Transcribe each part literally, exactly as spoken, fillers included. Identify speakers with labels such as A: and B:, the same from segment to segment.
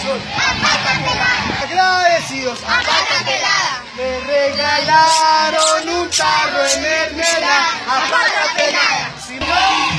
A: amigos, agradecidos, me regalaron un tarro de mermelada, apártate nada. Si no,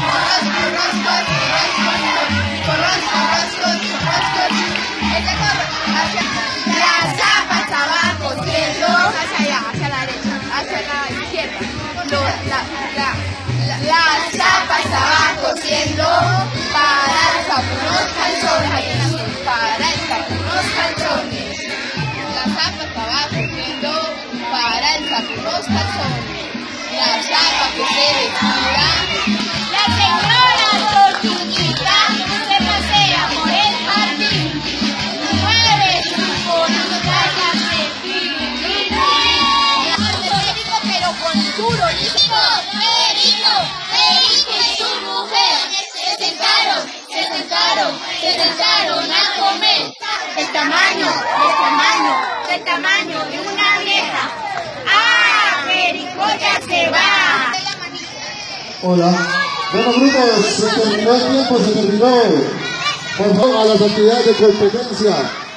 B: la zapa estaba cociendo hacia allá, hacia la derecha, hacia la izquierda. Lo, la, la, la, la zapa estaba cociendo para el sapo unos calzones, para el sapo unos calzones. La zapa estaba cociendo para el sapo unos calzones. La zapa que se descuida. La señora Tortuguita se pasea por el jardín. Mueve su bonita gallina. Pero con duro disco. Perico, Perico y su mujer se sentaron, se sentaron, se sentaron a comer. El tamaño, el tamaño, el tamaño de una vieja. ¡Ah! Perico ya se va.
C: Hola. Bueno, grupos, se terminó el tiempo, se terminó. Por favor, a las actividades de competencia.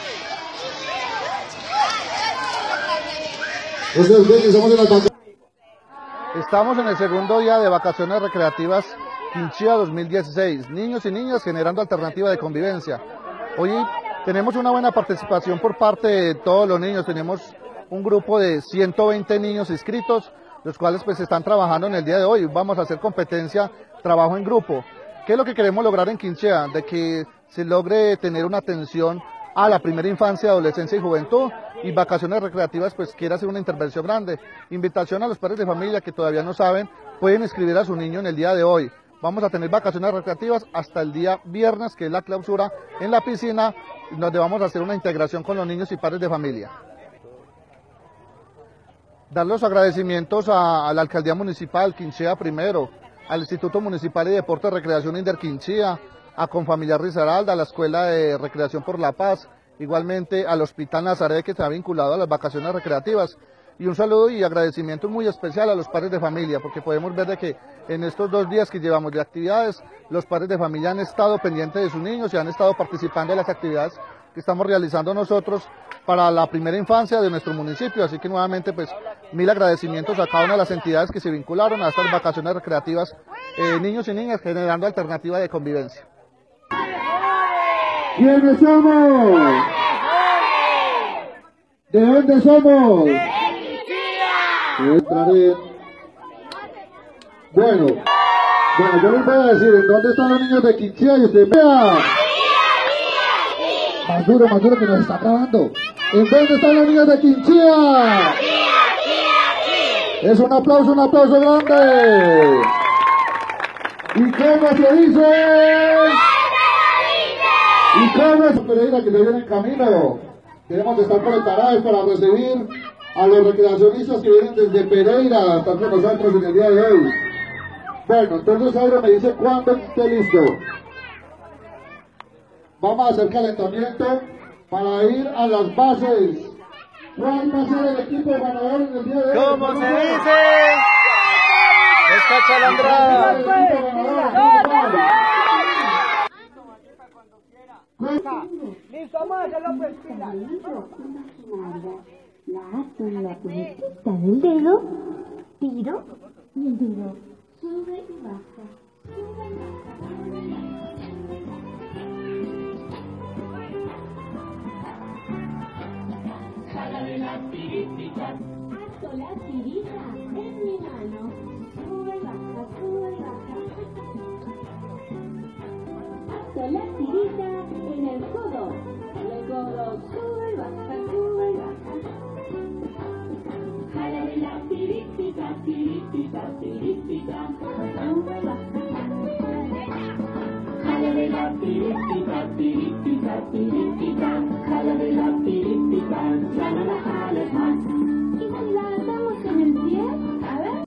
C: Eso es bien, estamos en las vacaciones.
D: Estamos en el segundo día de vacaciones recreativas Quinchía dos mil dieciséis. Niños y niñas generando alternativa de convivencia. Hoy tenemos una buena participación por parte de todos los niños. Tenemos un grupo de ciento veinte niños inscritos, los cuales pues están trabajando en el día de hoy. Vamos a hacer competencia, trabajo en grupo. ¿Qué es lo que queremos lograr en Quinchea? De que se logre tener una atención a la primera infancia, adolescencia y juventud, y vacaciones recreativas pues quiere hacer una intervención grande. Invitación a los padres de familia que todavía no saben, pueden inscribir a su niño en el día de hoy. Vamos a tener vacaciones recreativas hasta el día viernes, que es la clausura en la piscina, donde vamos a hacer una integración con los niños y padres de familia. Dar los agradecimientos a, a la Alcaldía Municipal, Quinchea primero, al Instituto Municipal de Deporte y Recreación Inder Quinchea, a Confamiliar Risaralda, a la Escuela de Recreación por la Paz, igualmente al Hospital Nazaret, que se ha vinculado a las vacaciones recreativas. Y un saludo y agradecimiento muy especial a los padres de familia, porque podemos ver de que en estos dos días que llevamos de actividades, los padres de familia han estado pendientes de sus niños y han estado participando en las actividades que estamos realizando nosotros para la primera infancia de nuestro municipio. Así que nuevamente pues mil agradecimientos a cada una de las entidades que se vincularon a estas vacaciones recreativas, eh, niños y niñas generando alternativa de convivencia.
C: ¿Quiénes somos? ¿De dónde somos? Entraré. Bueno, bueno, yo les voy a decir, ¿en dónde están los niños de Quinchea? Y usted vea. Más duro, más duro que nos está grabando. ¿En dónde están los niños de Quinchea? Es un aplauso, un aplauso grande. ¿Y cómo se dice? ¿Y cómo es Pereira que se viene en camino? Queremos estar preparados para recibir a los recreacionistas que vienen desde Pereira a estar con nosotros en el día de hoy. Bueno, entonces ahora me dice cuándo esté listo. Vamos a hacer calentamiento para ir a las bases. ¿Cuál va a ser el equipo ganador en el día de hoy?
A: ¿Cómo se dice? Esta chalandrada.
E: Listo, vamos a hacerlo pues pila. La con la puntita del dedo, tiro y el dedo sube y baja, sube y baja. Jala de la tirita, hago la tirita en mi mano, sube y baja, sube y baja. Hago la tirita en el codo, el codo sube y baja, sube y baja. Jala de la tiritita, tiritita, tiritita, sube y baja. Jala de la tiritita, tiritita, tiritita.